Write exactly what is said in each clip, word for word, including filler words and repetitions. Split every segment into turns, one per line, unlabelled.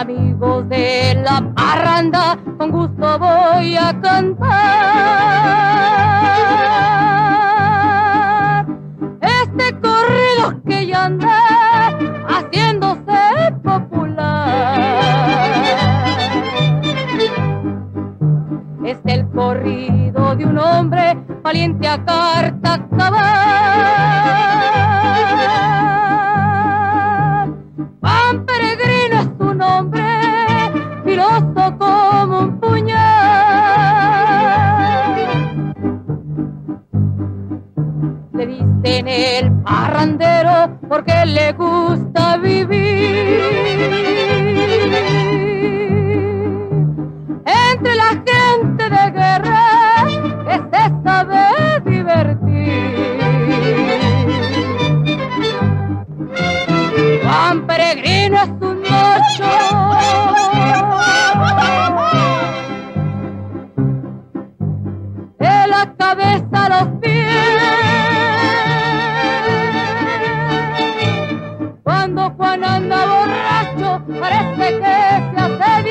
Amigos de la parranda, con gusto voy a cantar este corrido que ya anda haciéndose popular. Es el corrido de un hombre valiente a carta cabal. Juan Peregrino es su nombre, filoso como un puñal. Le dicen el parrandero porque le gusta vivir entre la gente de guerra que se sabe divertir. Juan Peregrino es un mocho de la cabeza a los pies. Cuando Juan anda borracho parece que se hace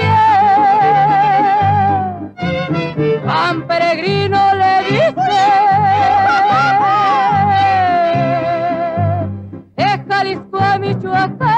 bien. Juan Peregrino le dice de Jalisco a Michoacán.